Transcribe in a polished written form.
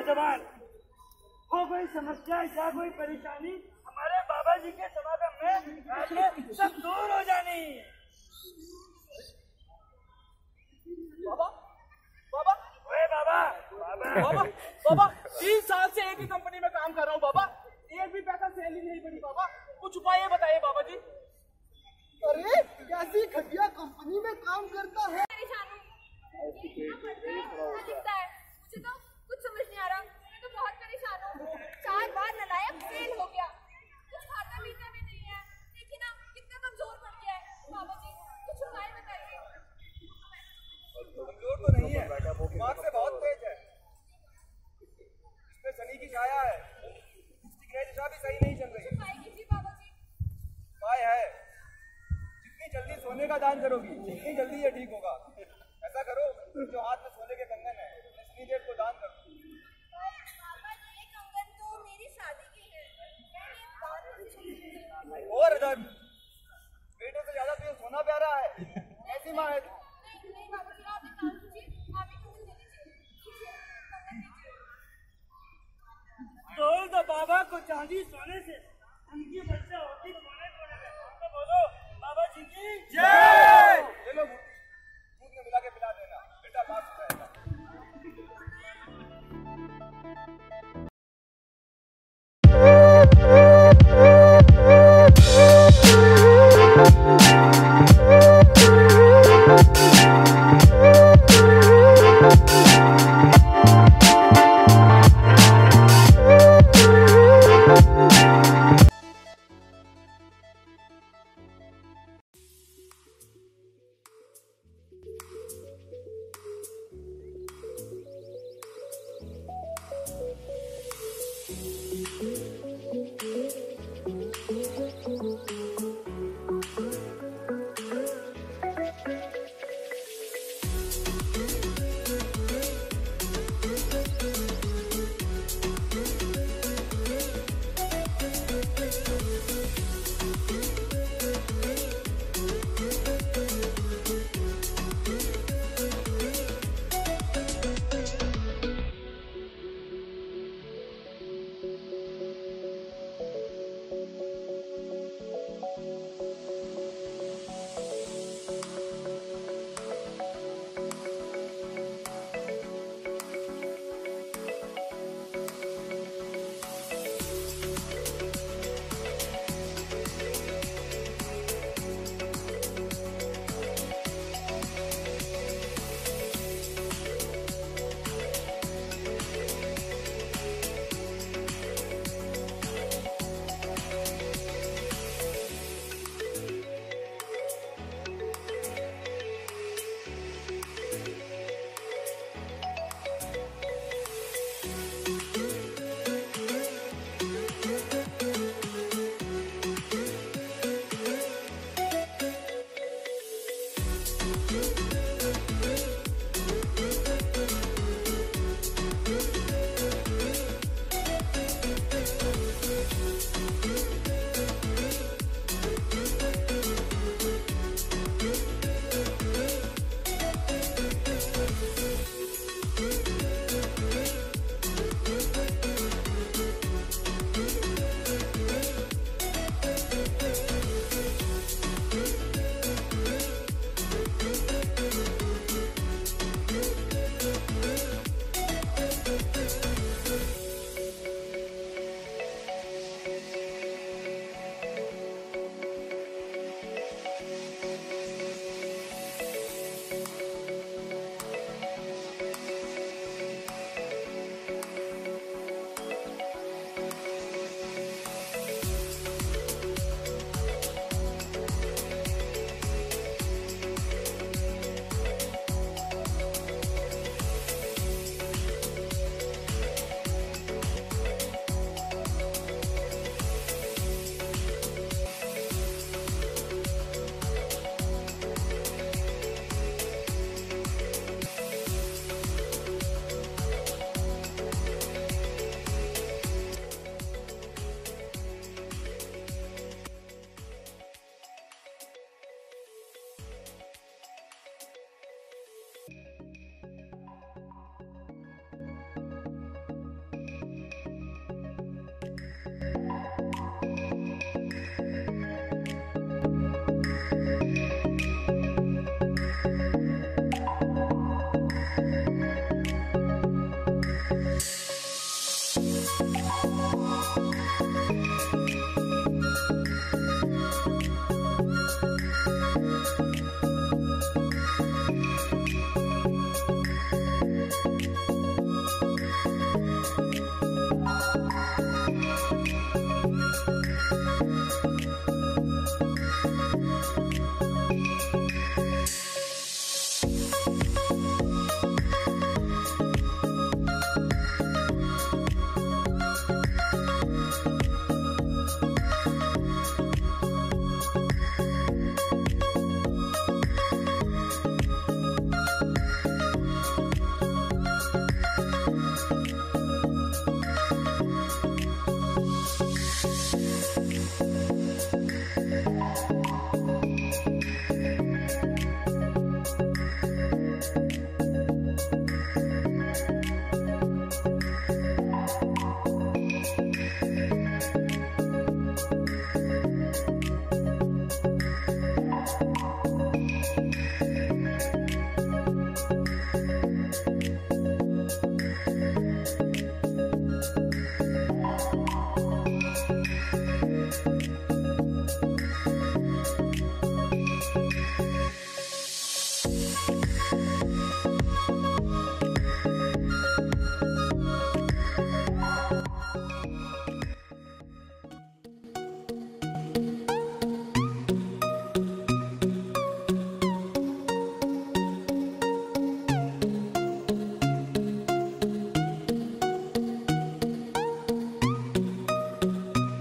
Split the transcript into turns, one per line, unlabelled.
नौजवान, हो कोई समस्या या कोई परेशानी हमारे बाबा जी के समागम में आके सब दूर हो जानी।
बाबा बाबा
ओए बाबा
बाबा बाबा 3 साल से एक ही कंपनी में काम कर रहा हूँ बाबा, एक भी पैसा सैलरी नहीं बनी बाबा, कुछ उपाय बताइए बाबा जी।
अरे कैसी घटिया कंपनी में काम करता है।
मुझे तो कुछ समझ नहीं आ रहा, मैं तो बहुत परेशान हूँ। 4 बार नालायक फेल हो गया, कुछ खाता पीता भी नहीं है। देखिए ना कितना कमजोर पड़ गया है। बाबा जी कुछ उपाय बताइए।
कमजोर तो नहीं है, दिमाग से बहुत तेज है। इसमें शनि की छाया है, इसकी ग्रह दिशा भी सही नहीं चल रही।
उपाय कीजिए बाबा जी।
उपाय है, जितनी जल्दी सोने का दान करोगी उतनी जल्दी ये ठीक होगा। ऐसा करो, जो हाथ में सोने के कंगन है, शनि देव को दान करो।